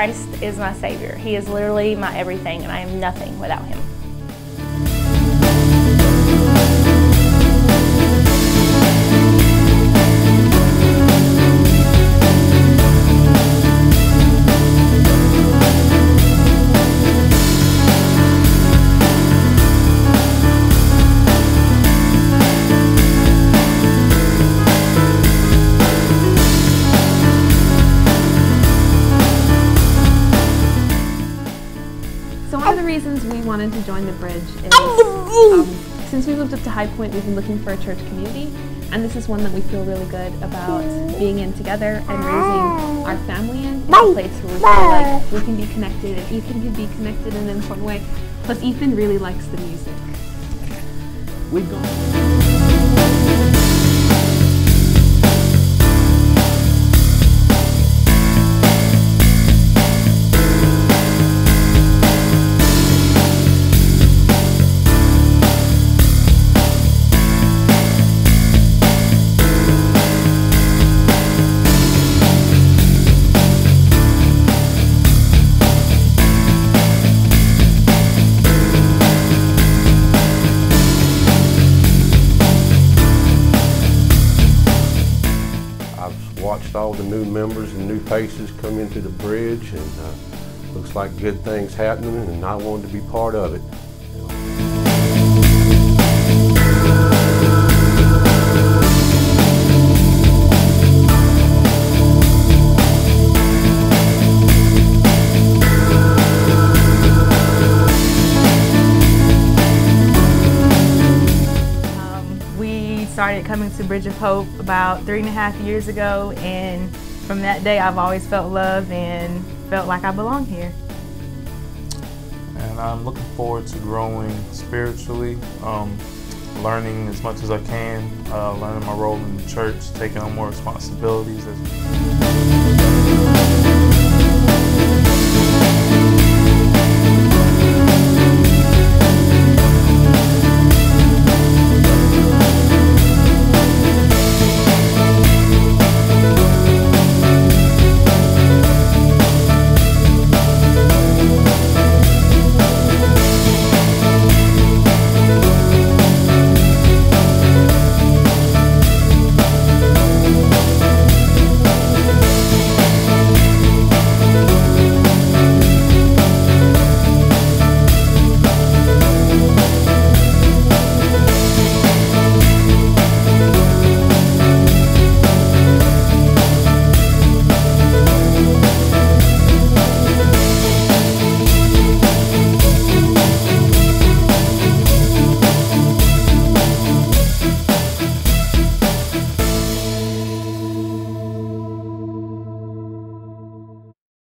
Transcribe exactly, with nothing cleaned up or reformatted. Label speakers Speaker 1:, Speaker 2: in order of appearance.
Speaker 1: Christ is my Savior. He is literally my everything, and I am nothing without Him.
Speaker 2: So one of the reasons we wanted to join the Bridge is um, since we moved up to High Point, we've been looking for a church community, and this is one that we feel really good about being in together and raising our family in. It's a place where we feel like we can be connected, and Ethan can be connected in an important way. Plus, Ethan really likes the music.
Speaker 3: We've gone.
Speaker 4: Watched all the new members and new faces come into the Bridge, and uh, looks like good things happening, and I wanted to be part of it.
Speaker 1: Started coming to Bridge of Hope about three and a half years ago, and from that day I've always felt love and felt like I belong here.
Speaker 5: And I'm looking forward to growing spiritually, um, learning as much as I can, uh, learning my role in the church, taking on more responsibilities. As